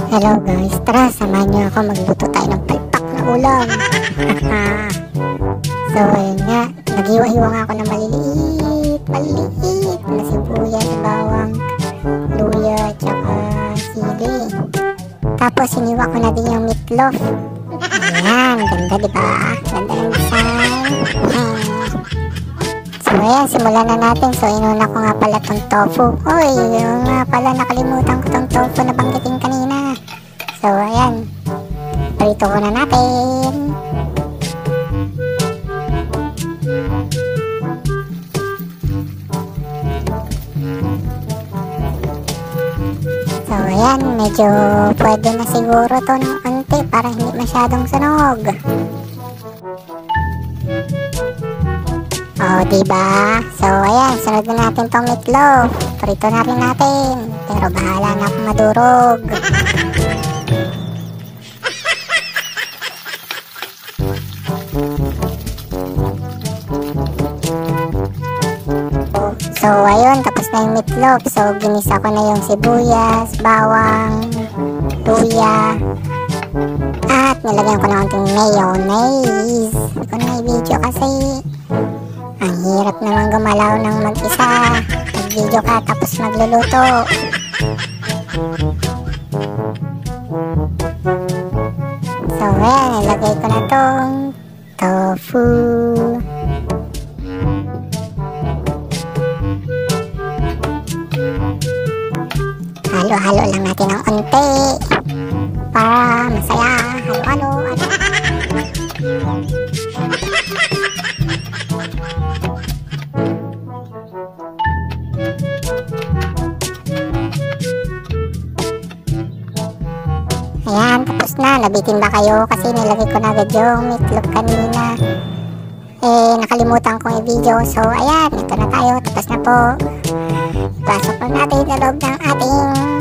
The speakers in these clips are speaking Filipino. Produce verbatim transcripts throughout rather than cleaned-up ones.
Hello guys, tara samahan niyo ako magluto tayo ng palpak na ulam. So ayun nga, naghiwa-hiwa nga ako ng maliliit, maliliit na sibuyas, bawang, luya, tsaka sili. Tapos hiniwa ko na din yung meatloaf. Ayan, ganda diba? Ganda ng design. So ayan, simulan na natin. So inuna ko nga pala tong tofu. Uy, yung nga pala nakalimutan ko tong tofu na banggitin kanina. So ayan, prito ko na natin. So ayan, medyo pwede na siguro to ng konti para hindi masyadong sunog. Oh, diba? So ayan, sunod na natin tong meatloaf. Prito na rin natin, pero bahala na kung madurog. So ayun, tapos na yung meatloaf. So ginisa ko na yung sibuyas, bawang, luya, at nilagyan ko na konting mayonnaise. Hindi ko na i-video kasi ang hirap naman gumalaw ng mag-isa. Mag-video ka tapos magluluto. So ayan, nilagay ko na tong tofu. Halo-halo lang natin ng konti para masaya. Halo-halo. Ayan, tapos na. Nabitin ba kayo? Kasi nilagay ko na agad yung meatloaf kanina. Eh, nakalimutan kong i-video. So, ayan. Ito na tayo. Tapos na po. Pasok po natin sa loob ng ating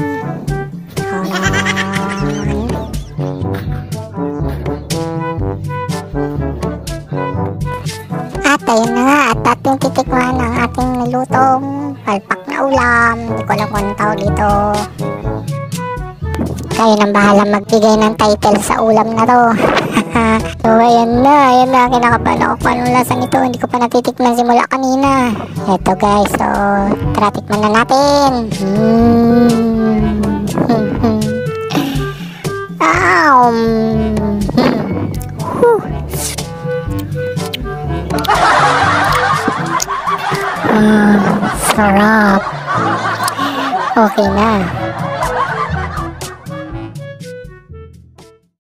oven. At ayun na nga. At ating titikman ang ating nilutong palpak na ulam. Hindi ko alam kung anong tawag dito. Kayo nang bahala magbigay ng title sa ulam na to. So ayan na, ayan na, kinakabahan ako kung anong lasa nito. Hindi ko pa natitikman simula kanina. Eto guys, so tara tikman na natin. mm. um. mm. Sarap. Okay na.